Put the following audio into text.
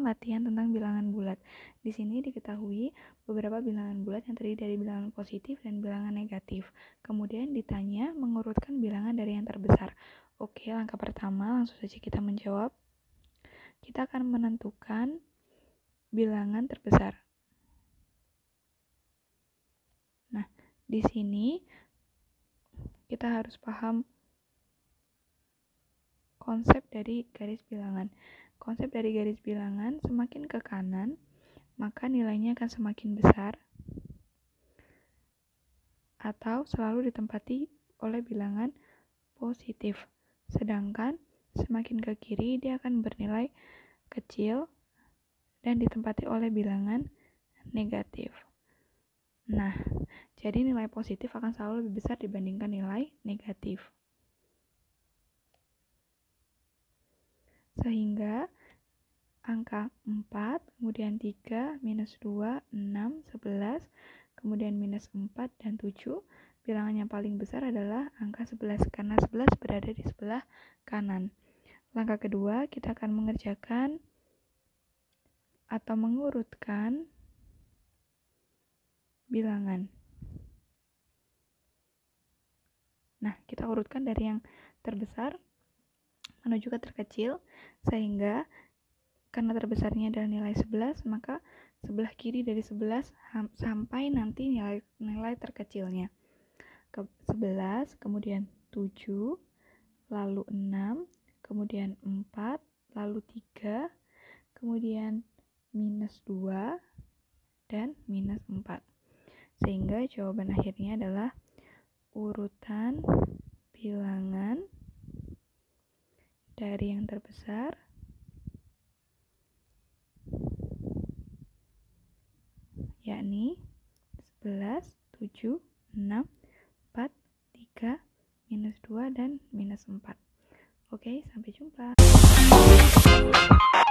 latihan tentang bilangan bulat. Di sini diketahui beberapa bilangan bulat yang terdiri dari bilangan positif dan bilangan negatif. Kemudian ditanya mengurutkan bilangan dari yang terbesar. Oke, langkah pertama langsung saja kita menjawab. Kita akan menentukan bilangan terbesar. Nah, di sini kita harus paham konsep dari garis bilangan. Konsep dari garis bilangan, semakin ke kanan, maka nilainya akan semakin besar atau selalu ditempati oleh bilangan positif. Sedangkan semakin ke kiri, dia akan bernilai kecil dan ditempati oleh bilangan negatif. Nah, jadi nilai positif akan selalu lebih besar dibandingkan nilai negatif. Sehingga angka 4, kemudian 3, minus 2, 6, 11, kemudian minus 4 dan 7, bilangan yang paling besar adalah angka 11, karena 11 berada di sebelah kanan. Langkah kedua, kita akan mengerjakan atau mengurutkan bilangan. Nah, kita urutkan dari yang terbesar menuju ke terkecil, sehingga karena terbesarnya adalah nilai 11, maka sebelah kiri dari 11 sampai nanti nilai terkecilnya. 11, kemudian 7, lalu 6, kemudian 4, lalu 3, kemudian minus 2, dan minus 4. Sehingga jawaban akhirnya adalah urutan bilangan dari yang terbesar yakni 11, 7, 6, 4, 3, minus 2, dan minus 4. Oke, sampai jumpa.